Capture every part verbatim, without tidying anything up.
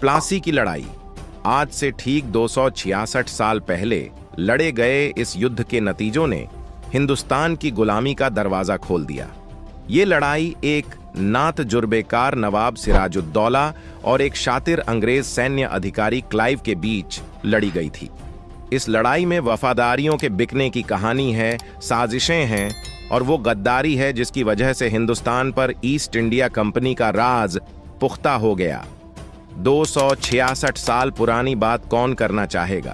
प्लासी की लड़ाई आज से ठीक दो सौ छियासठ साल पहले लड़े गए इस युद्ध के नतीजों ने हिंदुस्तान की गुलामी का दरवाजा खोल दिया। ये लड़ाई एक ना तजुर्बेकार नवाब सिराजुद्दौला और एक शातिर अंग्रेज सैन्य अधिकारी क्लाइव के बीच लड़ी गई थी। इस लड़ाई में वफादारियों के बिकने की कहानी है, साजिशें हैं और वो गद्दारी है जिसकी वजह से हिंदुस्तान पर ईस्ट इंडिया कंपनी का राज पुख्ता हो गया। दो सौ छियासठ साल पुरानी बात कौन करना चाहेगा,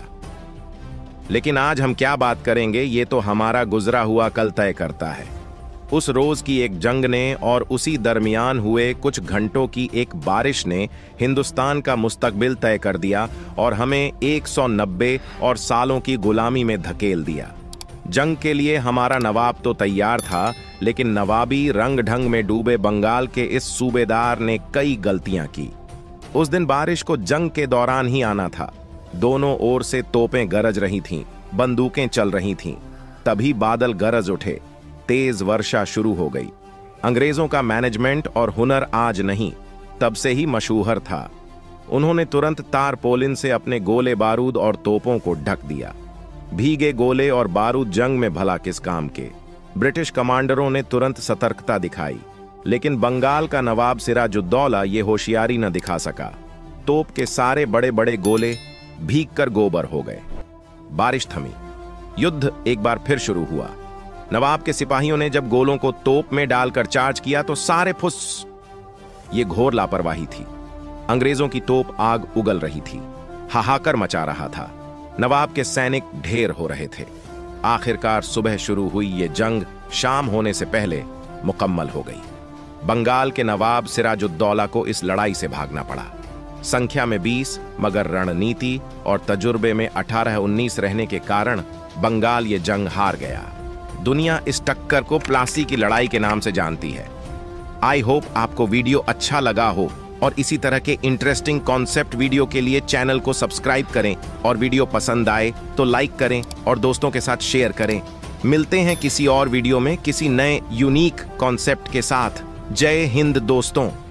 लेकिन आज हम क्या बात करेंगे ये तो हमारा गुजरा हुआ कल तय करता है। उस रोज की एक जंग ने और उसी दरमियान हुए कुछ घंटों की एक बारिश ने हिंदुस्तान का मुस्तकबिल तय कर दिया और हमें एक सौ नब्बे और सालों की गुलामी में धकेल दिया। जंग के लिए हमारा नवाब तो तैयार था, लेकिन नवाबी रंग ढंग में डूबे बंगाल के इस सूबेदार ने कई गलतियां की। उस दिन बारिश को जंग के दौरान ही आना था। दोनों ओर से तोपें गरज रही थीं, बंदूकें चल रही थीं। तभी बादल गरज उठे, तेज वर्षा शुरू हो गई। अंग्रेजों का मैनेजमेंट और हुनर आज नहीं, तब से ही मशहूर था। उन्होंने तुरंत तारपोलिन से अपने गोले बारूद और तोपों को ढक दिया। भीगे गोले और बारूद जंग में भला किस काम के। ब्रिटिश कमांडरों ने तुरंत सतर्कता दिखाई, लेकिन बंगाल का नवाब सिराजुद्दौला ये होशियारी न दिखा सका। तोप के सारे बड़े बड़े गोले भीग कर गोबर हो गए। बारिश थमी, युद्ध एक बार फिर शुरू हुआ। नवाब के सिपाहियों ने जब गोलों को तोप में डालकर चार्ज किया तो सारे फुस। ये घोर लापरवाही थी। अंग्रेजों की तोप आग उगल रही थी, हाहाकार मचा रहा था। नवाब के सैनिक ढेर हो रहे थे। आखिरकार सुबह शुरू हुई ये जंग शाम होने से पहले मुकम्मल हो गई। बंगाल के नवाब सिराजुद्दौला को इस लड़ाई से भागना पड़ा। संख्या में बीस, मगर रणनीति और तजुर्बे में अठारह उन्नीस रहने के कारण बंगाल ये जंग हार गया। दुनिया इस टक्कर को प्लासी की लड़ाई के नाम से जानती है। आई होप आपको वीडियो अच्छा लगा हो और इसी तरह के इंटरेस्टिंग कॉन्सेप्ट वीडियो के लिए चैनल को सब्सक्राइब करें और वीडियो पसंद आए तो लाइक करें और दोस्तों के साथ शेयर करें। मिलते हैं किसी और वीडियो में किसी नए यूनिक कॉन्सेप्ट के साथ। जय हिंद दोस्तों।